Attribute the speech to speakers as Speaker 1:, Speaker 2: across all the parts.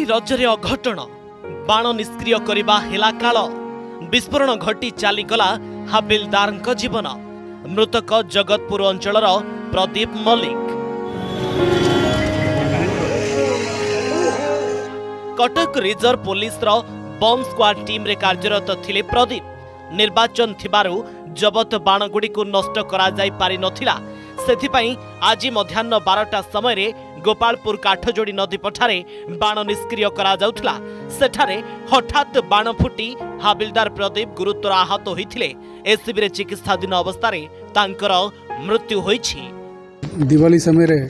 Speaker 1: रजरे अघटन बाण निष्क्रिय करबा हेला काल विस्फोरण घटी चलीगला हाबिलदार जीवन। मृतक जगतपुर अंचलर Pradeep Mallik. Cuttack reserve police bomb squad team रे कार्यरत थिले प्रदीप। निर्वाचन थिबारु जबत बाणगुड़ी को नष्ट करा जाई पारि नथिला, सेथिपाई आज मध्याह्न 12टा समय रे गोपालपुर काठजोड़ी नदी पठारे बाण निष्क्रिय करा जाउथला। सेठारे हठात बाण फुटी हाबिलदार प्रदीप गुरुतर आहत होइथिले। एसीबी रे चिकित्साधीन अवस्था रे तांकर मृत्यु होइछि।
Speaker 2: दिवाली समय रे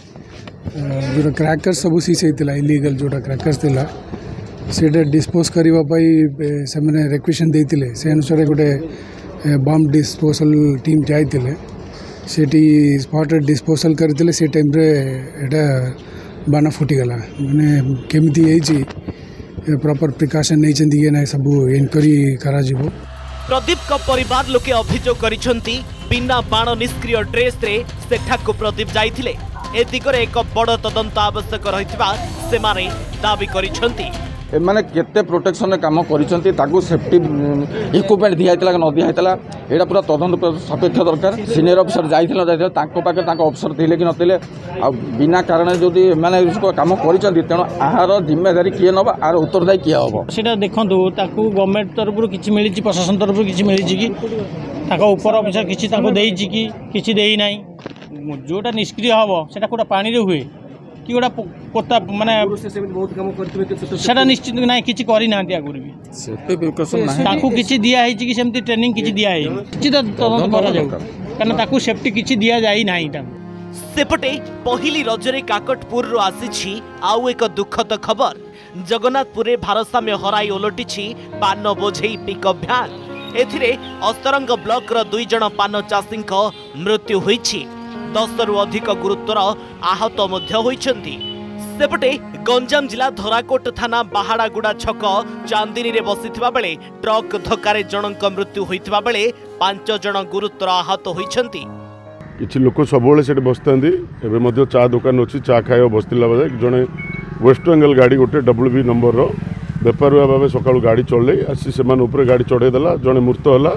Speaker 2: जो क्रैकर्स सब सीज हेतिला, इलीगल जोटा क्रैकर्स थिला सेटा डिस्पोज करबा पई से माने रिक्वेशन देइतिले। से अनुसार गोटे बम डिस्पोजल टीम जाइतिले, सेठी स्पॉट डिस्पोजल करथिले। से टाइम रे एटा बाण फुटी गला। माने केमिति हेछि प्रॉपर प्रिकॉशन नै चंदी के ना सब इनक्वारी करा जिवो।
Speaker 1: प्रदीप का परिवार लोके अभियोग करिसंती बिना बाण निष्क्रिय ड्रेस रे सेठा को प्रदीप जाइथिले। ए दिगरे एक बड़ तदंत आवश्यक रहितबा से माने दाबी करिसंती।
Speaker 3: एमाने केते प्रोटेक्शन काम करिसंती, ताकू सेफ्टी इक्विपमेंट दिया हैतला न दिया हैतला एडा पूरा तदंत सापेक्ष दरकार। सीनियर ऑफिसर जाइथिला तांको पाके तांको ऑफिसर थिले कि नथिले, आ बिना कारण जदी माने इसको काम करिसंती तेनो आहार जिम्मेदारी किए नबा आर उत्तरदायी किए होबो।
Speaker 4: सेटा देखंतु ताकू गवर्नमेंट तरफ किछि मिलिछि, प्रशासन तरफ किछि मिलिछि कि ताको ऊपर ऑफिसर किछि ताको देइछि कि किछि देई नै। जोटा निष्क्रिय हबो सेटा कोटा पानी रे हुए कि गोटा पोता माने बहुत काम करथिबे सेटा निश्चित नै किछि करि नांती आगुर भी सेते प्रिकॉशन नै ताकू किछि दिया है कि सेमती ट्रेनिंग किछि दिया है किछि त तदंत करा जाउ कारण ताकू सेफ्टी किछि दिया जाई नाही। ता
Speaker 1: सेपटे पहिली रजरे काकटपुर रो आसीछि आउ एक दुखद खबर। जगन्नाथपुरे भारसाम्य हराई ओलटिछि पान बोझेई पिकअप भ्यान। एथिरे अस्तरंग ब्लॉक रो 2 जण पान चाषीक मृत्यु होईछि। 10 रु अधिक गुरुतर आहत मध्य होइछन्ति। सेपटे गंजाम जिला धराकोट थाना बाहाड़ागुड़ा छक चांदिनी रे बसिथिबा बेले ट्रक धक्कारे जनक मृत्यु होइथिबा बेले 5 जण गुरुतर आहत होइछन्ति।
Speaker 5: किछि लोक सबोले सेट बसतांती। एबे मध्य चा दुकान अछि, चा खायो बसतिला बेले जने वेस्ट बेंगल गाड़ी गोटे WB नंबर रो बेपारुआ भाबे सकाळु गाड़ी चले आसी सेमान ऊपर गाड़ी चढ़े देला। जने मृत होला,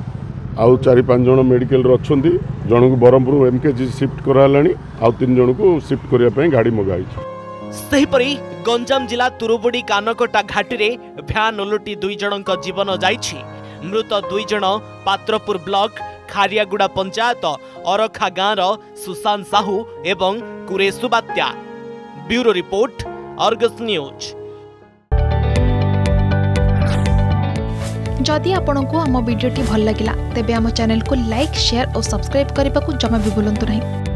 Speaker 5: आउ 4-5 जण मेडिकल रो अछंती। जण को बरमपुर MKG शिफ्ट करालानी, आउ 3 जण को शिफ्ट करिया पई गाड़ी मगाई।
Speaker 1: सेहिपरि गंजाम जिला तुरुबुडी कानकोटा घाटी रे भ्यान उलटी 2 जनक जीवन जाइछि। मृत 2 जण पात्रपुर ब्लॉक खारियागुड़ा पंचायत अरखा गाँव रो सुशांत साहू एवं कुरेसु बात्या। Bureau report Argus news.
Speaker 6: जदि आपंक आम भिडी भल लगा तेब आम चैनल को लाइक, शेयर और सब्सक्राइब करने को जमा भी भूलु नहीं।